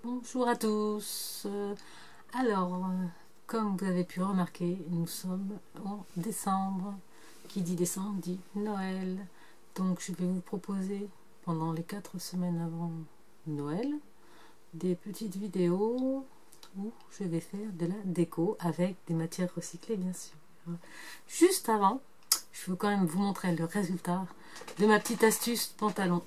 Bonjour à tous. Comme vous avez pu remarquer, nous sommes en décembre. Qui dit décembre dit Noël. Donc je vais vous proposer pendant les 4 semaines avant Noël des petites vidéos où je vais faire de la déco avec des matières recyclées bien sûr. Juste avant, je veux quand même vous montrer le résultat de ma petite astuce pantalon.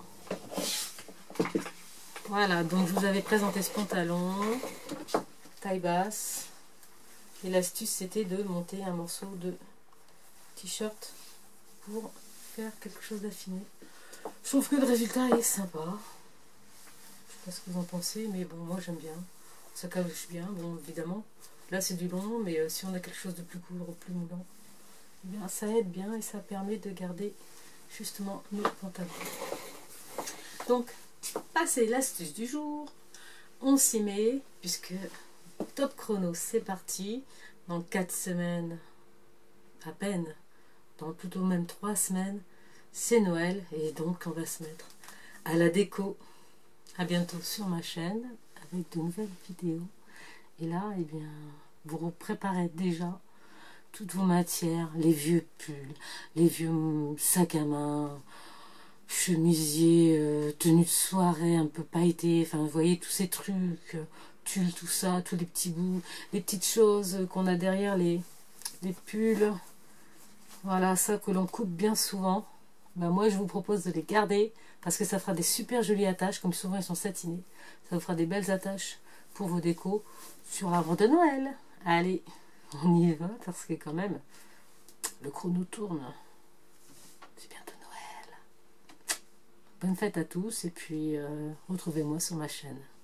Voilà, donc je vous avais présenté ce pantalon, taille basse, et l'astuce c'était de monter un morceau de t-shirt pour faire quelque chose d'affiné. Je trouve que le résultat est sympa, je sais pas ce que vous en pensez, mais bon, moi j'aime bien, ça cache bien, bon évidemment, là c'est du long, mais si on a quelque chose de plus court ou plus moulant, eh bien ça aide bien et ça permet de garder justement nos pantalons. Donc, passez l'astuce du jour, on s'y met, puisque top chrono, c'est parti, dans 4 semaines, à peine, dans plutôt même 3 semaines, c'est Noël, et donc on va se mettre à la déco. À bientôt sur ma chaîne, avec de nouvelles vidéos, et là, eh bien, vous préparez déjà toutes vos matières, les vieux pulls, les vieux sacs à main, chemisier, tenue de soirée un peu pailletée, enfin vous voyez tous ces trucs, tulle, tout ça, tous les petits bouts, les petites choses qu'on a derrière les pulls, voilà, ça que l'on coupe bien souvent. Ben moi je vous propose de les garder parce que ça fera des super jolies attaches, comme souvent ils sont satinés, ça vous fera des belles attaches pour vos décos sur l'arbre de Noël. Allez, on y va parce que quand même le chrono tourne, c'est bientôt. Bonne fête à tous et puis retrouvez-moi sur ma chaîne.